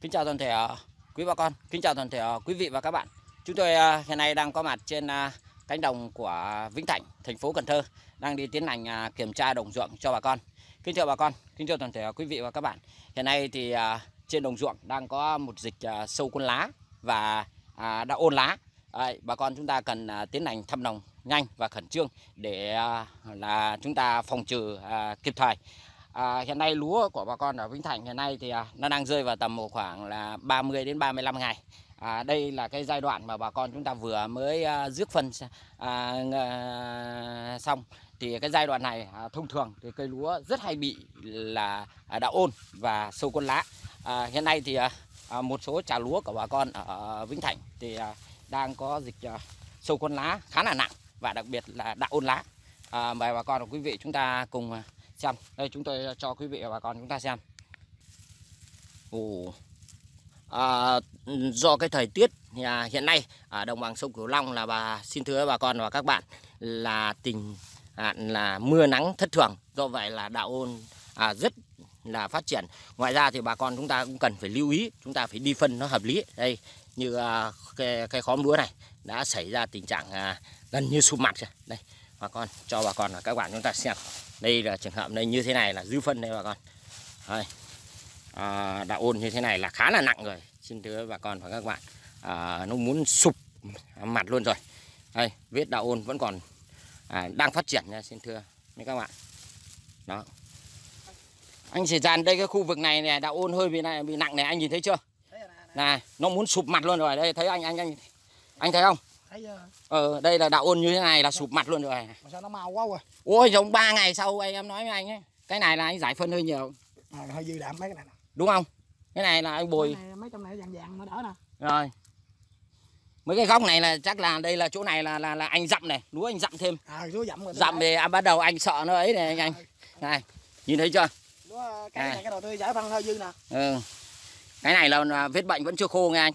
Kính chào toàn thể quý bà con, kính chào toàn thể quý vị và các bạn. Chúng tôi hiện nay đang có mặt trên cánh đồng của Vĩnh Thạnh, thành phố Cần Thơ, đang đi tiến hành kiểm tra đồng ruộng cho bà con. Kính chào bà con, kính chào toàn thể quý vị và các bạn. Hiện nay thì trên đồng ruộng đang có một dịch sâu cuốn lá và đạo ôn lá. Bà con chúng ta cần tiến hành thăm đồng nhanh và khẩn trương để là chúng ta phòng trừ kịp thời. Hiện nay lúa của bà con ở Vĩnh Thạnh hiện nay thì nó đang rơi vào tầm khoảng là 30 đến 35 ngày. Đây là cái giai đoạn mà bà con chúng ta vừa mới rước phân xong. Thì cái giai đoạn này thông thường thì cây lúa rất hay bị là đạo ôn và sâu cuốn lá. Hiện nay thì một số trà lúa của bà con ở Vĩnh Thạnh thì đang có dịch sâu cuốn lá khá là nặng và đặc biệt là đạo ôn lá. Mời bà con và quý vị chúng ta cùng xem. Đây chúng tôi cho quý vị và bà con chúng ta xem. Do cái thời tiết hiện nay ở đồng bằng sông Cửu Long là xin thưa bà con và các bạn là tình là mưa nắng thất thường, do vậy là đạo ôn rất là phát triển. Ngoài ra thì bà con chúng ta cũng cần phải lưu ý, chúng ta phải đi phân nó hợp lý. Đây như cái khóm lúa này đã xảy ra tình trạng gần như sụp mặt rồi. Đây bà con, cho bà con và các bạn chúng ta xem. Đây là trường hợp này như thế này là dư phân đây bà con. Đây. Đạo ôn như thế này là khá là nặng rồi, xin thưa bà con và các bạn. Nó muốn sụp mặt luôn rồi. Đây, vết đạo ôn vẫn còn đang phát triển nha, xin thưa mấy các bạn. Đó. Anh chỉ dàn đây cái khu vực này này đạo ôn hơi bị nặng này, anh nhìn thấy chưa? Này, nó muốn sụp mặt luôn rồi. Đây thấy anh thấy không? Đây là đạo ôn như thế này là sụp mặt luôn rồi. Mà sao nó mau quá rồi. Ôi giống 3 ngày sau em nói với anh ấy. Cái này là anh giải phân hơi nhiều. Hơi dư đạm mấy cái này nè. Đúng không? Cái này là anh bồi. Mấy trong này vàng vàng nó đỡ nè. Rồi. Mấy cái góc này là chắc là đây là chỗ này là anh dặm này, lúa anh dặm thêm. Lúa dặm rồi. Dặm thì bắt đầu anh sợ nó ấy này anh. Này, nhìn thấy chưa? Lúa cái này cái đầu tư giải phân hơi dư nè. Cái này là vết bệnh vẫn chưa khô nghe anh.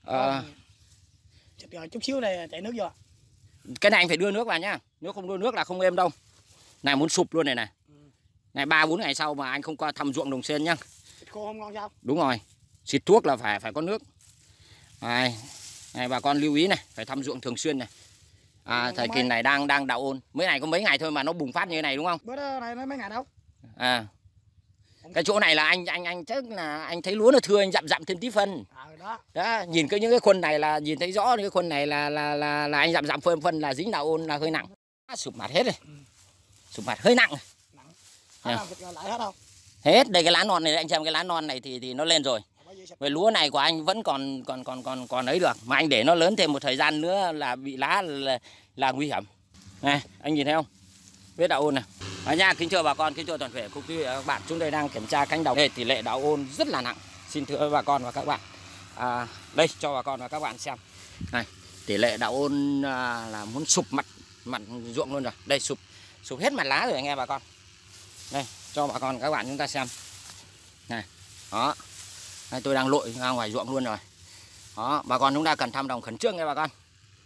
Rồi chút xíu này chạy nước vô. Cái này anh phải đưa nước vào nhá. Nếu không đưa nước là không êm đâu. Này muốn sụp luôn này này. Này 3-4 ngày sau mà anh không qua thăm ruộng đồng sen nhá. Thịt khô không ngon sao? Đúng rồi. Xịt thuốc là phải có nước. Này bà con lưu ý này, phải thăm ruộng thường xuyên này. Thời kỳ này đang đạo ôn. Mới này có mấy ngày thôi mà nó bùng phát như thế này đúng không? Bữa đó này mấy ngày đâu. Cái chỗ này là anh chắc là anh thấy lúa nó thưa, anh dặm thêm tí phân. Đó, nhìn những cái khuôn này là nhìn thấy rõ, cái khuôn này là anh dặm phân là dính đạo ôn là hơi nặng. Sụp mặt hết rồi. Sụp mặt hơi nặng. Lại hết không? Hết, đây cái lá non này anh xem, cái lá non này thì nó lên rồi. Về lúa này của anh vẫn còn ấy được, mà anh để nó lớn thêm một thời gian nữa là bị lá là nguy hiểm. Này, anh nhìn thấy không? Vết đạo ôn này. Nha, kính chào bà con, kính chào toàn thể quý vị và các bạn. Chúng tôi đang kiểm tra cánh đồng. Đây tỷ lệ đạo ôn rất là nặng. Xin thưa bà con và các bạn. Đây cho bà con và các bạn xem. Này, tỷ lệ đạo ôn là muốn sụp mặt ruộng luôn rồi. Đây sụp hết mặt lá rồi nghe bà con. Đây, cho bà con và các bạn chúng ta xem. Này, đó. Đây, tôi đang lội ra ngoài ruộng luôn rồi. Đó, bà con chúng ta cần thăm đồng khẩn trương nghe bà con.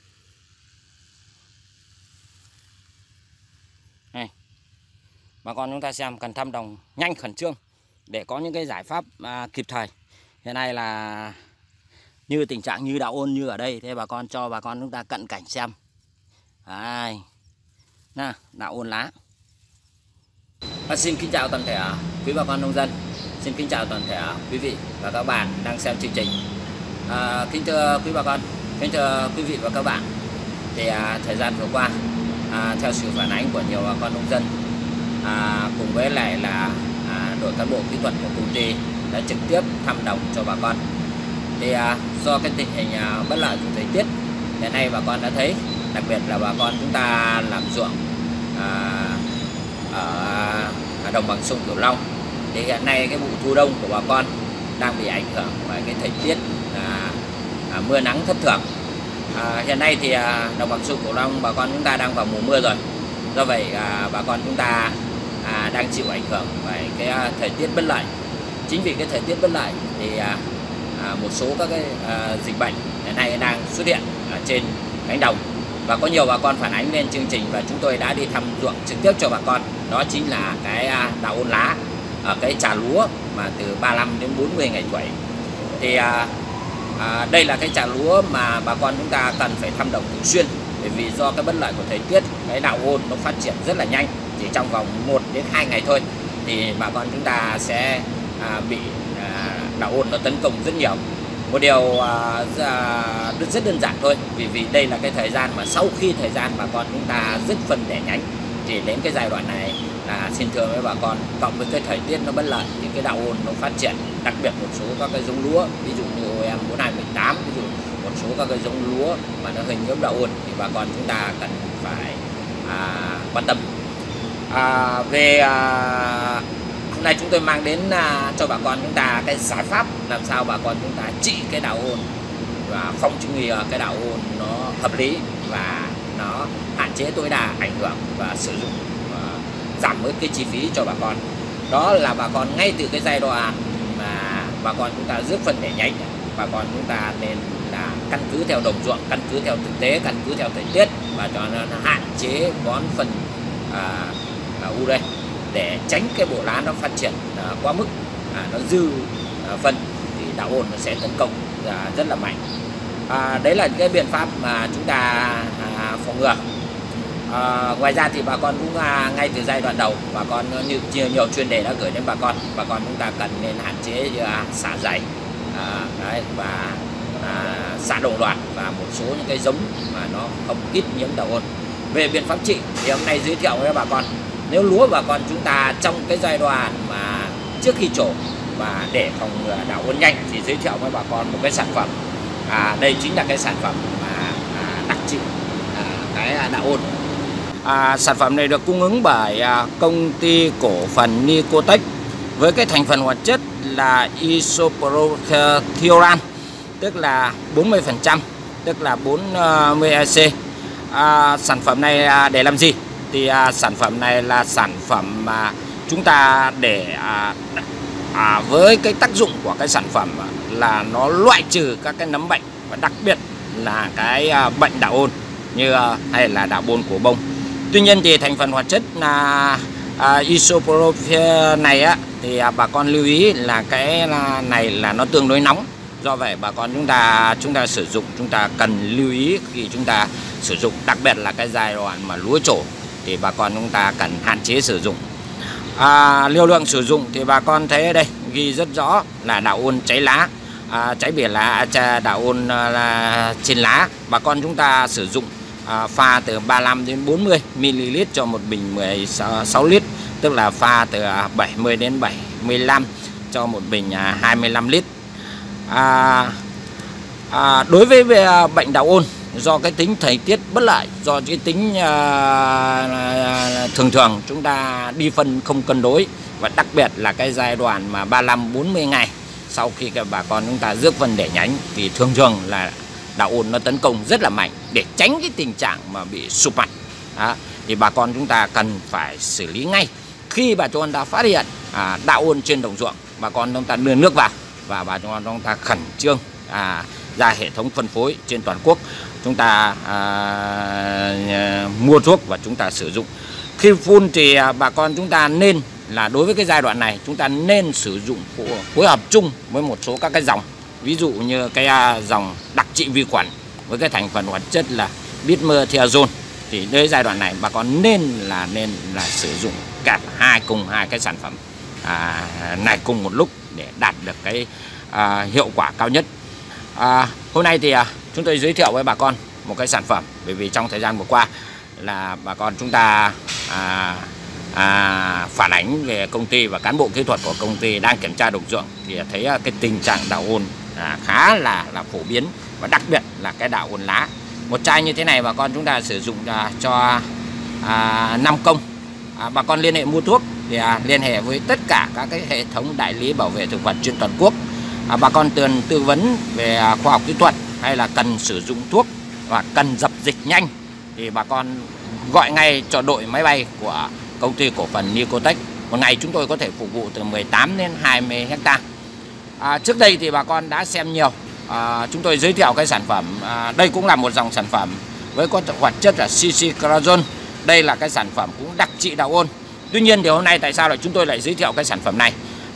Này, bà con chúng ta xem cần thăm đồng nhanh khẩn trương để có những cái giải pháp kịp thời. Hiện nay là như tình trạng như đạo ôn như ở đây, thế bà con cho bà con chúng ta cận cảnh xem. Đây, nè, đạo ôn lá. Xin kính chào toàn thể quý bà con nông dân. Xin kính chào toàn thể quý vị và các bạn đang xem chương trình. Kính thưa quý bà con, kính thưa quý vị và các bạn. Thì thời gian vừa qua, theo sự phản ánh của nhiều bà con nông dân, cùng với lại là đội cán bộ kỹ thuật của công ty đã trực tiếp thăm đồng cho bà con. Thì do cái tình hình bất lợi của thời tiết hiện nay bà con đã thấy, đặc biệt là bà con chúng ta làm ruộng ở đồng bằng sông Cửu Long, thì hiện nay cái vụ thu đông của bà con đang bị ảnh hưởng bởi cái thời tiết mưa nắng thất thường. Hiện nay thì đồng bằng sông Cửu Long bà con chúng ta đang vào mùa mưa rồi, do vậy bà con chúng ta đang chịu ảnh hưởng bởi cái thời tiết bất lợi. Chính vì cái thời tiết bất lợi thì một số các cái dịch bệnh hiện nay đang xuất hiện ở trên cánh đồng, và có nhiều bà con phản ánh lên chương trình và chúng tôi đã đi thăm ruộng trực tiếp cho bà con. Đó chính là cái đạo ôn lá ở cái trà lúa mà từ 35 đến 40 ngày tuổi. thì đây là cái trà lúa mà bà con chúng ta cần phải thăm đồng thường xuyên, bởi vì do cái bất lợi của thời tiết, cái đạo ôn nó phát triển rất là nhanh, chỉ trong vòng 1 đến 2 ngày thôi thì bà con chúng ta sẽ bị đạo ôn nó tấn công rất nhiều. Một điều rất đơn giản thôi, vì đây là cái thời gian mà sau khi thời gian bà con chúng ta dứt phân đẻ nhánh, thì đến cái giai đoạn này là xin thưa với bà con, cộng với cái thời tiết nó bất lợi thì cái đạo ôn nó phát triển, đặc biệt một số các cái giống lúa ví dụ như OM 4218, ví dụ một số các cái giống lúa mà nó hơi nhiễm đạo ôn thì bà con chúng ta cần phải quan tâm. Hôm nay chúng tôi mang đến cho bà con chúng ta cái giải pháp làm sao bà con chúng ta trị cái đạo ôn và phòng chống ngừa cái đạo ôn nó hợp lý và nó hạn chế tối đa ảnh hưởng và sử dụng giảm bớt cái chi phí cho bà con. Đó là bà con ngay từ cái giai đoạn mà bà con chúng ta rước phân đẻ nhánh, bà con chúng ta nên là căn cứ theo đồng ruộng, căn cứ theo thực tế, căn cứ theo thời tiết và cho nó hạn chế bón phân ure để tránh cái bộ lá nó phát triển quá mức, nó dư phân thì đạo ôn nó sẽ tấn công rất là mạnh. Đấy là cái biện pháp mà chúng ta phòng ngừa. Ngoài ra thì bà con cũng ngay từ giai đoạn đầu bà con như nhiều chuyên đề đã gửi đến bà con chúng ta cần nên hạn chế xả dày và xả đồng loạt và một số những cái giống mà nó không ít nhiễm đạo ôn. Về biện pháp trị thì hôm nay giới thiệu với bà con, nếu lúa bà con chúng ta trong cái giai đoạn mà trước khi trổ và để phòng ngừa đạo ôn nhanh thì giới thiệu với bà con một cái sản phẩm. Đây chính là cái sản phẩm mà đặc trị cái đạo ôn. Sản phẩm này được cung ứng bởi công ty cổ phần Nicotech với cái thành phần hoạt chất là isoprothioran, tức là 40%, tức là 40 EC. Sản phẩm này để làm gì? Thì sản phẩm này là sản phẩm mà chúng ta để với cái tác dụng của cái sản phẩm là nó loại trừ các cái nấm bệnh và đặc biệt là cái bệnh đạo ôn như hay là đạo ôn của bông. Tuy nhiên thì thành phần hoạt chất isoprothioran này thì bà con lưu ý là cái này là nó tương đối nóng. Do vậy bà con chúng ta sử dụng, chúng ta cần lưu ý khi chúng ta sử dụng, đặc biệt là cái giai đoạn mà lúa trổ thì bà con chúng ta cần hạn chế sử dụng. Liều lượng sử dụng thì bà con thấy ở đây ghi rất rõ là đạo ôn cháy lá, cháy bìa lá, đạo ôn trên lá. Bà con chúng ta sử dụng pha từ 35 đến 40 ml cho một bình 16 lít, tức là pha từ 70 đến 75 cho một bình 25 lít. Đối với bệnh đạo ôn, do cái tính thời tiết bất lợi, do cái tính thường chúng ta đi phân không cân đối, và đặc biệt là cái giai đoạn mà 35-40 ngày sau khi bà con chúng ta rước phân đẻ nhánh thì thường là đạo ôn nó tấn công rất là mạnh. Để tránh cái tình trạng mà bị sụp mặt thì bà con chúng ta cần phải xử lý ngay. Khi bà con ta phát hiện đạo ôn trên đồng ruộng, bà con chúng ta đưa nước vào và bà con chúng ta khẩn trương ra hệ thống phân phối trên toàn quốc, chúng ta mua thuốc và chúng ta sử dụng. Khi phun thì bà con chúng ta nên là đối với cái giai đoạn này chúng ta nên sử dụng phối hợp chung với một số các cái dòng, ví dụ như cái dòng đặc trị vi khuẩn với cái thành phần hoạt chất là bismuthiazole. Thì đến giai đoạn này bà con nên là sử dụng cả cùng hai cái sản phẩm này cùng một lúc để đạt được cái hiệu quả cao nhất. Hôm nay thì chúng tôi giới thiệu với bà con một cái sản phẩm, bởi vì trong thời gian vừa qua là bà con chúng ta phản ánh về công ty và cán bộ kỹ thuật của công ty đang kiểm tra đồng ruộng thì thấy cái tình trạng đạo ôn khá là phổ biến, và đặc biệt là cái đạo ôn lá. Một chai như thế này bà con chúng ta sử dụng cho 5 công. Bà con liên hệ mua thuốc thì liên hệ với tất cả các cái hệ thống đại lý bảo vệ thực vật trên toàn quốc. Bà con cần tư vấn về khoa học kỹ thuật hay là cần sử dụng thuốc và cần dập dịch nhanh thì bà con gọi ngay cho đội máy bay của công ty cổ phần Nicotech. Một ngày chúng tôi có thể phục vụ từ 18 đến 20 hectare. Trước đây thì bà con đã xem nhiều, chúng tôi giới thiệu cái sản phẩm, đây cũng là một dòng sản phẩm với có hoạt chất là ciclorazone. Đây là cái sản phẩm cũng đặc trị đạo ôn. Tuy nhiên thì hôm nay tại sao lại chúng tôi lại giới thiệu cái sản phẩm này?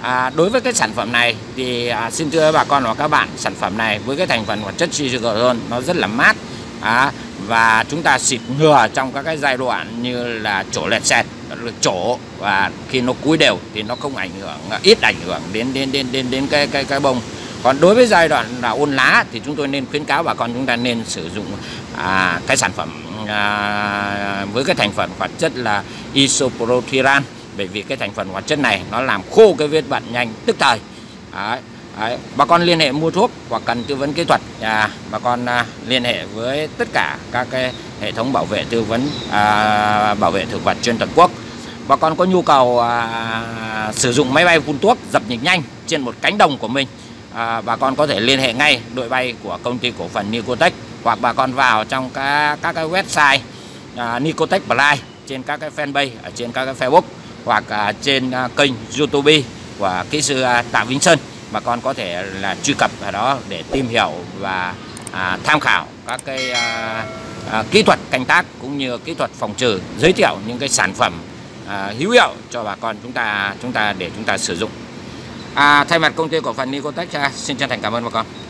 Đối với cái sản phẩm này thì xin thưa bà con và các bạn, sản phẩm này với cái thành phần hoạt chất silicon nó rất là mát, và chúng ta xịt ngừa trong các cái giai đoạn như là trổ lẹt xẹt, trổ, và khi nó cúi đều thì nó không ít ảnh hưởng đến cái bông. Còn đối với giai đoạn là ôn lá thì chúng tôi nên khuyến cáo bà con chúng ta nên sử dụng cái sản phẩm với cái thành phần hoạt chất là isoproteran, bởi vì cái thành phần hoạt chất này nó làm khô cái vết bẩn nhanh tức thời. Bà con liên hệ mua thuốc hoặc cần tư vấn kỹ thuật, bà con liên hệ với tất cả các cái hệ thống bảo vệ tư vấn bảo vệ thực vật trên toàn quốc. Bà con có nhu cầu sử dụng máy bay phun thuốc dập dịch nhanh trên một cánh đồng của mình, bà con có thể liên hệ ngay đội bay của công ty cổ phần Nicotech, hoặc bà con vào trong các cái website Nicotech Play, trên các cái fanpage ở trên các cái Facebook, hoặc trên kênh YouTube của kỹ sư Tạ Vĩnh Sơn. Bà con có thể là truy cập vào đó để tìm hiểu và tham khảo các cái kỹ thuật canh tác cũng như kỹ thuật phòng trừ, giới thiệu những cái sản phẩm hữu hiệu cho bà con chúng ta để chúng ta sử dụng. Thay mặt công ty cổ phần Nicotech xin chân thành cảm ơn bà con.